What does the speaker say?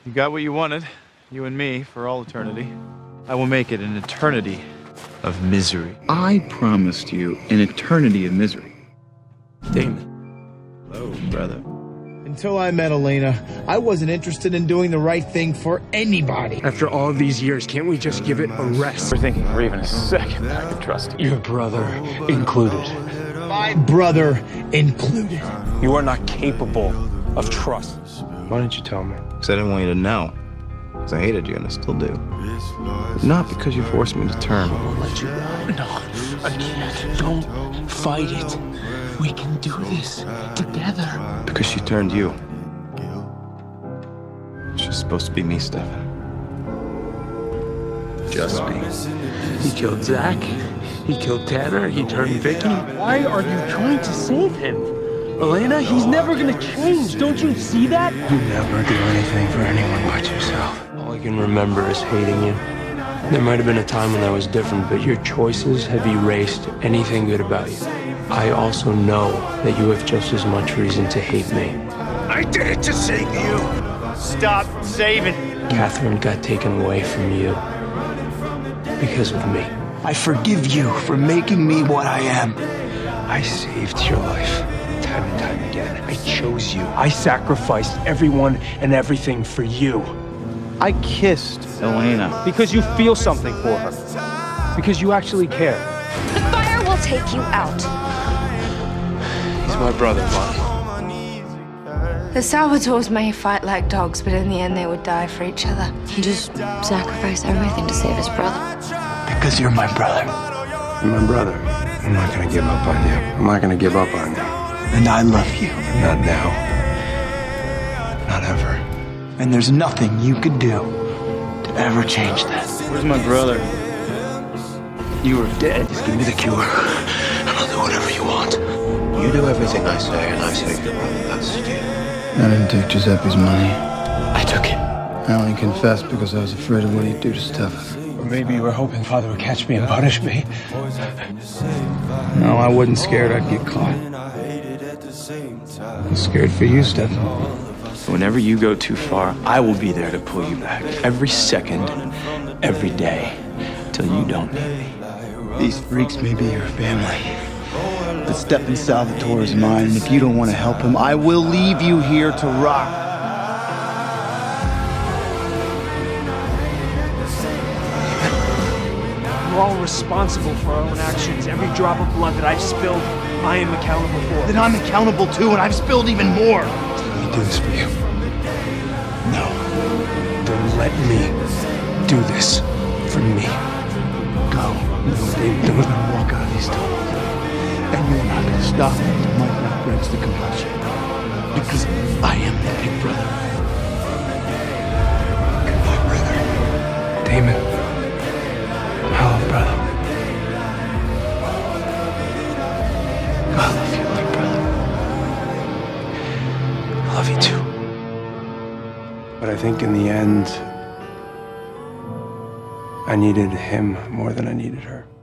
You got what you wanted, you and me, for all eternity. I will make it an eternity of misery. I promised you an eternity of misery. Damon. Hello, brother. Until I met Elena, I wasn't interested in doing the right thing for anybody. After all of these years, can't we just give it a rest? We're thinking for even a second I could trust you. Your brother included. My brother included. You are not capable of trust. Why didn't you tell me? Because I didn't want you to know. Because I hated you and I still do. But not because you forced me to turn. I won't let you go. No, I can't. Don't fight it. We can do this together. Because she turned you. She's supposed to be me, Stefan. Just me. He killed Zach. He killed Tanner. He turned Vicky. Why are you trying to save him? Elena, he's never gonna change. Don't you see that? You never do anything for anyone but yourself. All I can remember is hating you. There might have been a time when that was different, but your choices have erased anything good about you. I also know that you have just as much reason to hate me. I did it to save you. Stop saving. Catherine got taken away from you because of me. I forgive you for making me what I am. I saved your life time and time again. I chose you. I sacrificed everyone and everything for you. I kissed Elena. Because you feel something for her. Because you actually care. The fire will take you out. He's my brother, Bonnie. The Salvatores may fight like dogs, but in the end they would die for each other. He just sacrificed everything to save his brother. Because you're my brother. You're my brother. I'm not gonna give up on you. I'm not gonna give up on you. And I love you. Not now. Not ever. And there's nothing you could do to ever change that. Where's my brother? You are dead. Just give me the cure, and I'll do whatever you want. You do everything I say, and I say your brother. That's the deal. I didn't take Giuseppe's money. I took it. I only confessed because I was afraid of what he'd do to Stefan. Or maybe you were hoping Father would catch me and punish me. No, I wasn't scared I'd get caught. I was scared for you, Stefan. Whenever you go too far, I will be there to pull you back. Every second, every day, till you don't need me. These freaks may be your family, but Stefansalvatore is mine, and if you don't want to help him, I will leave you here to rot. We're all responsible for our own actions. Every drop of blood that I've spilled, I am accountable for. Then I'm accountable too, and I've spilled even more. Let me do this for you. No. Then let me do this for me. Go. No, Dave, You're gonna walk out of these tunnels, and you're not gonna stop me until my back breaks the compulsion. Because I am the big brother. Goodbye, brother. Damon. Hello, brother. I love you, big brother. I love you too. But I think in the end, I needed him more than I needed her.